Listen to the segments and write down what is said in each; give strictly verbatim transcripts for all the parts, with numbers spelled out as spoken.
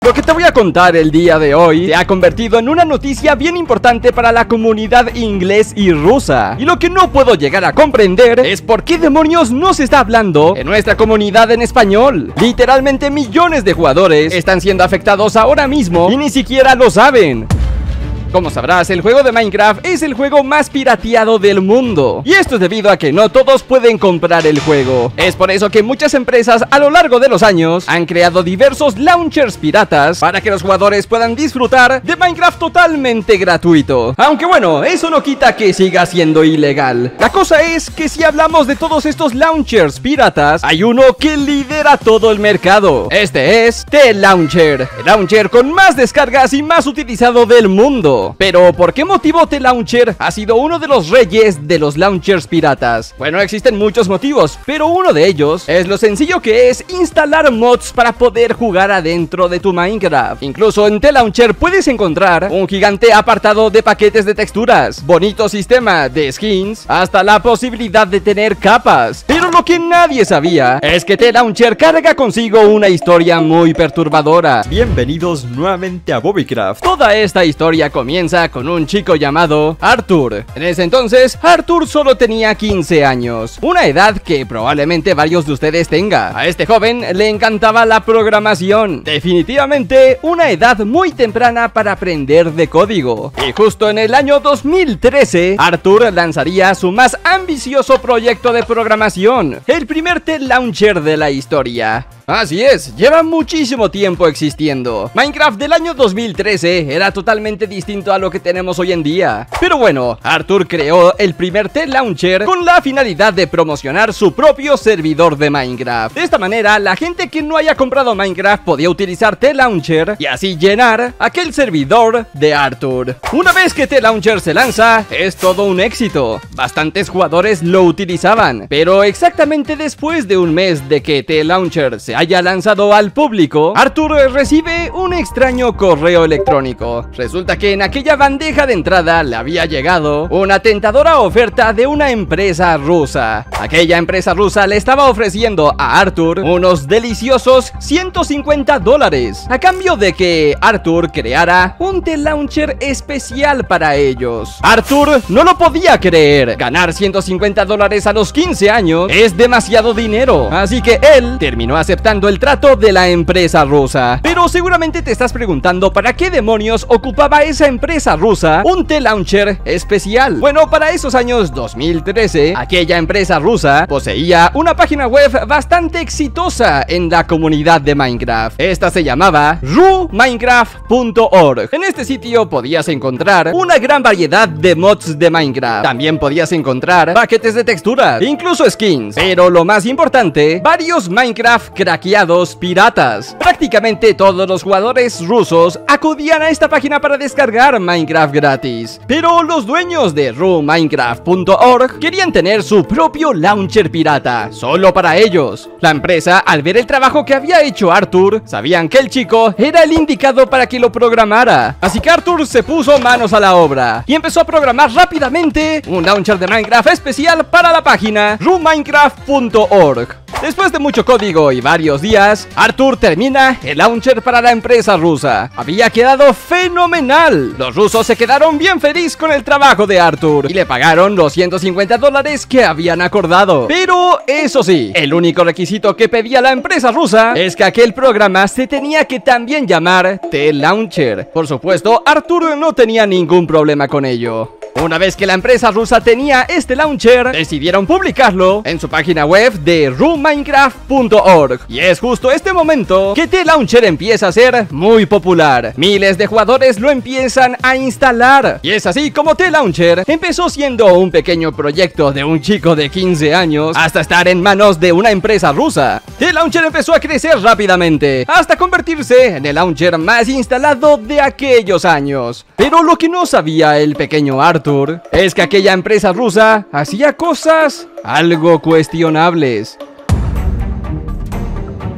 Lo que te voy a contar el día de hoy se ha convertido en una noticia bien importante para la comunidad inglés y rusa. Y lo que no puedo llegar a comprender es por qué demonios no se está hablando en nuestra comunidad en español. Literalmente millones de jugadores están siendo afectados ahora mismo y ni siquiera lo saben. Como sabrás, el juego de Minecraft es el juego más pirateado del mundo. Y esto es debido a que no todos pueden comprar el juego. Es por eso que muchas empresas a lo largo de los años han creado diversos launchers piratas para que los jugadores puedan disfrutar de Minecraft totalmente gratuito. Aunque bueno, eso no quita que siga siendo ilegal. La cosa es que si hablamos de todos estos launchers piratas, hay uno que lidera todo el mercado. Este es T-Launcher, el launcher con más descargas y más utilizado del mundo. Pero, ¿por qué motivo T-Launcher ha sido uno de los reyes de los launchers piratas? Bueno, existen muchos motivos, pero uno de ellos es lo sencillo que es instalar mods para poder jugar adentro de tu Minecraft. Incluso en T-Launcher puedes encontrar un gigante apartado de paquetes de texturas, bonito sistema de skins, hasta la posibilidad de tener capas. Pero lo que nadie sabía es que T-Launcher carga consigo una historia muy perturbadora. Bienvenidos nuevamente a Bobbycraft. Toda esta historia comienza Comienza con un chico llamado Arthur. En ese entonces, Arthur solo tenía quince años, una edad que probablemente varios de ustedes tengan. A este joven le encantaba la programación, definitivamente una edad muy temprana para aprender de código. Y justo en el año dos mil trece, Arthur lanzaría su más ambicioso proyecto de programación, el primer T-Launcher de la historia. Así es, lleva muchísimo tiempo existiendo. Minecraft del año dos mil trece era totalmente distinto a lo que tenemos hoy en día. Pero bueno, Arthur creó el primer T-Launcher con la finalidad de promocionar su propio servidor de Minecraft. De esta manera, la gente que no haya comprado Minecraft podía utilizar T-Launcher y así llenar aquel servidor de Arthur. Una vez que T-Launcher se lanza, es todo un éxito. Bastantes jugadores lo utilizaban, pero exactamente después de un mes de que T-Launcher se haya lanzado al público, Arthur recibe un extraño correo electrónico. Resulta que en aquella bandeja de entrada le había llegado una tentadora oferta de una empresa rusa. Aquella empresa rusa le estaba ofreciendo a Arthur unos deliciosos ciento cincuenta dólares a cambio de que Arthur creara un T-Launcher especial para ellos. Arthur no lo podía creer. Ganar ciento cincuenta dólares a los quince años es demasiado dinero, así que él terminó aceptando el trato de la empresa rusa. Pero seguramente te estás preguntando para qué demonios ocupaba esa empresa rusa un T-Launcher especial. Bueno, para esos años dos mil trece, aquella empresa rusa poseía una página web bastante exitosa en la comunidad de Minecraft. Esta se llamaba ru minecraft punto org. En este sitio podías encontrar una gran variedad de mods de Minecraft. También podías encontrar paquetes de texturas, incluso skins. Pero lo más importante, varios Minecraft craqueados piratas. Prácticamente todos los jugadores rusos acudían a esta página para descargar Minecraft gratis. Pero los dueños de ru minecraft punto org querían tener su propio launcher pirata, solo para ellos. La empresa, al ver el trabajo que había hecho Arthur, sabían que el chico era el indicado para que lo programara. Así que Arthur se puso manos a la obra y empezó a programar rápidamente un launcher de Minecraft especial para la página ru minecraft punto org. Después de mucho código y varios días, Arthur termina el launcher para la empresa rusa. Había quedado fenomenal. Los rusos se quedaron bien felices con el trabajo de Arthur y le pagaron los ciento cincuenta dólares que habían acordado. Pero eso sí, el único requisito que pedía la empresa rusa es que aquel programa se tenía que también llamar T-Launcher. Por supuesto, Arthur no tenía ningún problema con ello. Una vez que la empresa rusa tenía este launcher, decidieron publicarlo en su página web de ru minecraft punto org. Y es justo este momento que T-Launcher empieza a ser muy popular. Miles de jugadores lo empiezan a instalar. Y es así como T-Launcher empezó siendo un pequeño proyecto de un chico de quince años hasta estar en manos de una empresa rusa. T-Launcher empezó a crecer rápidamente hasta convertirse en el launcher más instalado de aquellos años. Pero lo que no sabía el pequeño Arthur es que aquella empresa rusa hacía cosas algo cuestionables.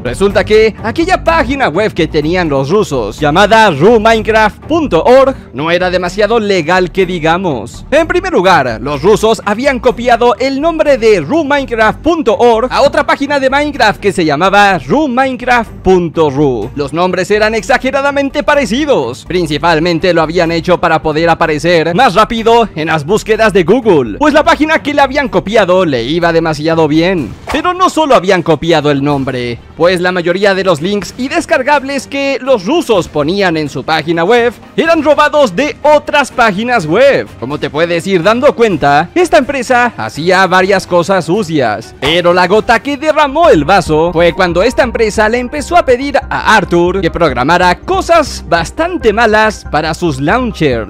Resulta que aquella página web que tenían los rusos, llamada ru minecraft punto org, no era demasiado legal que digamos. En primer lugar, los rusos habían copiado el nombre de ru minecraft punto org a otra página de Minecraft que se llamaba ru minecraft punto ru. Los nombres eran exageradamente parecidos. Principalmente lo habían hecho para poder aparecer más rápido en las búsquedas de Google, pues la página que le habían copiado le iba demasiado bien. Pero no solo habían copiado el nombre, pues la mayoría de los links y descargables que los rusos ponían en su página web eran robados de otras páginas web. Como te puedes ir dando cuenta, esta empresa hacía varias cosas sucias, pero la gota que derramó el vaso fue cuando esta empresa le empezó a pedir a Arthur que programara cosas bastante malas para sus launchers.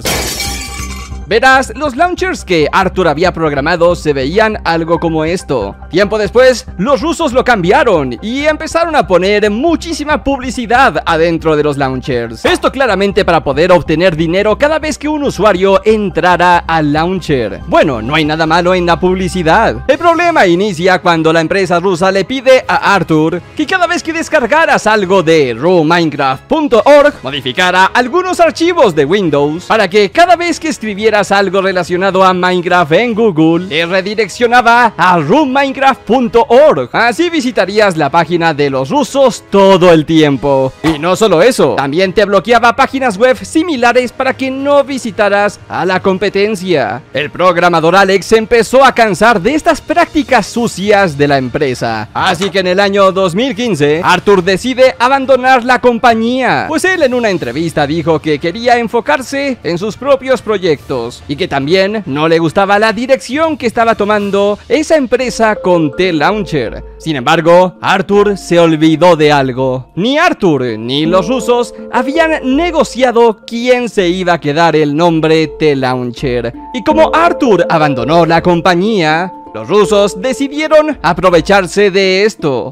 Verás, los launchers que Arthur había programado se veían algo como esto. Tiempo después, los rusos lo cambiaron y empezaron a poner muchísima publicidad adentro de los launchers. Esto claramente para poder obtener dinero cada vez que un usuario entrara al launcher. Bueno, no hay nada malo en la publicidad. El problema inicia cuando la empresa rusa le pide a Arthur que cada vez que descargaras algo de ru minecraft punto org, modificara algunos archivos de Windows para que cada vez que escribiera algo relacionado a Minecraft en Google, te redireccionaba a ru minecraft punto org. Así visitarías la página de los rusos todo el tiempo. Y no solo eso, también te bloqueaba páginas web similares para que no visitaras a la competencia. El programador Alex se empezó a cansar de estas prácticas sucias de la empresa. Así que en el año dos mil quince, Arthur decide abandonar la compañía, pues él en una entrevista dijo que quería enfocarse en sus propios proyectos y que también no le gustaba la dirección que estaba tomando esa empresa con T-Launcher. Sin embargo, Arthur se olvidó de algo. Ni Arthur ni los rusos habían negociado quién se iba a quedar el nombre T-Launcher. Y como Arthur abandonó la compañía, los rusos decidieron aprovecharse de esto.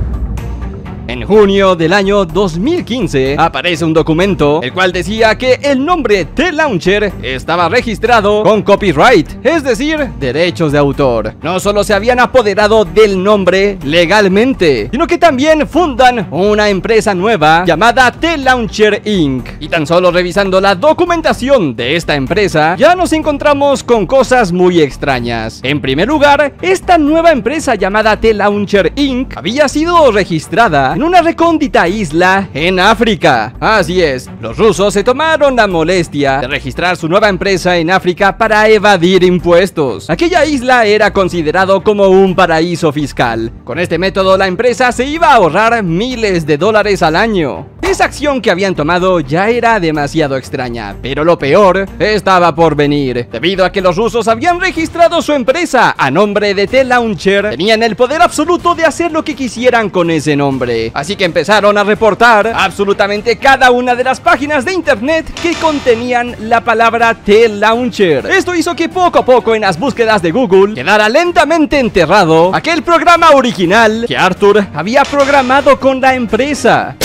En junio del año dos mil quince aparece un documento el cual decía que el nombre T-Launcher estaba registrado con copyright, es decir, derechos de autor. No solo se habían apoderado del nombre legalmente, sino que también fundan una empresa nueva llamada T-Launcher incorporated. Y tan solo revisando la documentación de esta empresa, ya nos encontramos con cosas muy extrañas. En primer lugar, esta nueva empresa llamada T-Launcher incorporated había sido registrada en una recóndita isla en África. Así es, los rusos se tomaron la molestia de registrar su nueva empresa en África para evadir impuestos. Aquella isla era considerado como un paraíso fiscal. Con este método la empresa se iba a ahorrar miles de dólares al año. Esa acción que habían tomado ya era demasiado extraña, pero lo peor estaba por venir. Debido a que los rusos habían registrado su empresa a nombre de T-Launcher, tenían el poder absoluto de hacer lo que quisieran con ese nombre. Así que empezaron a reportar absolutamente cada una de las páginas de internet que contenían la palabra T-Launcher. Esto hizo que poco a poco en las búsquedas de Google quedara lentamente enterrado aquel programa original que Arthur había programado con la empresa.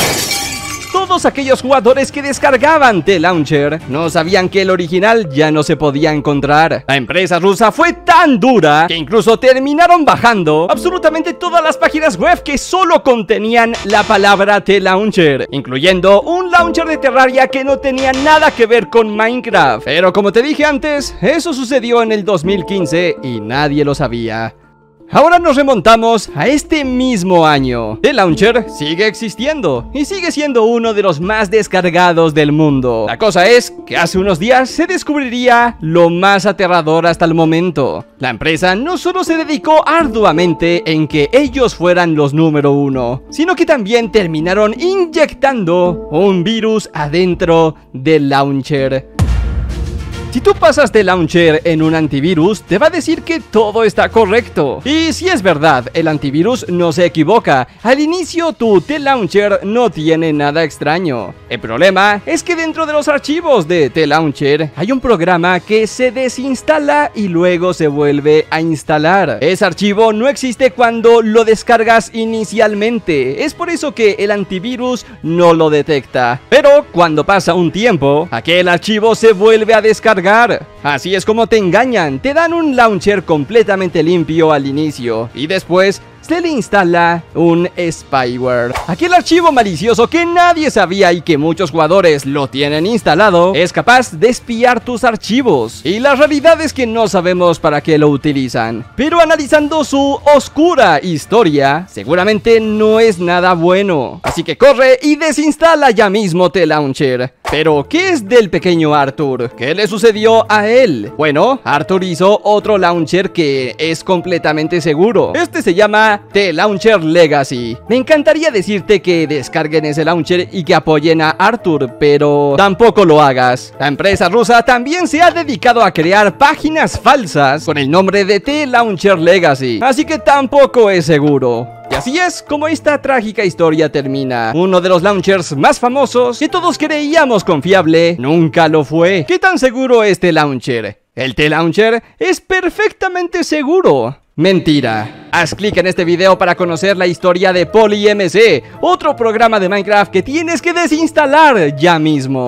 Todos aquellos jugadores que descargaban T-Launcher no sabían que el original ya no se podía encontrar. La empresa rusa fue tan dura que incluso terminaron bajando absolutamente todas las páginas web que solo contenían la palabra T-Launcher, incluyendo un launcher de Terraria que no tenía nada que ver con Minecraft. Pero como te dije antes, eso sucedió en el dos mil quince y nadie lo sabía. Ahora nos remontamos a este mismo año. T-Launcher sigue existiendo y sigue siendo uno de los más descargados del mundo. La cosa es que hace unos días se descubriría lo más aterrador hasta el momento. La empresa no solo se dedicó arduamente en que ellos fueran los número uno, sino que también terminaron inyectando un virus adentro del launcher. Si tú pasas T-Launcher en un antivirus, te va a decir que todo está correcto. Y si es verdad, el antivirus no se equivoca. Al inicio tu T-Launcher no tiene nada extraño. El problema es que dentro de los archivos de T-Launcher hay un programa que se desinstala y luego se vuelve a instalar. Ese archivo no existe cuando lo descargas inicialmente. Es por eso que el antivirus no lo detecta. Pero cuando pasa un tiempo, aquel archivo se vuelve a descargar. Así es como te engañan, te dan un launcher completamente limpio al inicio y después se le instala un spyware. Aquel archivo malicioso que nadie sabía y que muchos jugadores lo tienen instalado, es capaz de espiar tus archivos. Y la realidad es que no sabemos para qué lo utilizan. Pero analizando su oscura historia, seguramente no es nada bueno. Así que corre y desinstala ya mismo T-Launcher. Pero, ¿qué es del pequeño Arthur? ¿Qué le sucedió a él? Bueno, Arthur hizo otro launcher que es completamente seguro. Este se llama T-Launcher Legacy. Me encantaría decirte que descarguen ese launcher y que apoyen a Arthur, pero tampoco lo hagas. La empresa rusa también se ha dedicado a crear páginas falsas con el nombre de T-Launcher Legacy, así que tampoco es seguro. Y así es como esta trágica historia termina. Uno de los launchers más famosos que todos creíamos confiable, nunca lo fue. ¿Qué tan seguro es T-Launcher? El T-Launcher es perfectamente seguro. Mentira. Haz clic en este video para conocer la historia de PolyMC, otro programa de Minecraft que tienes que desinstalar ya mismo.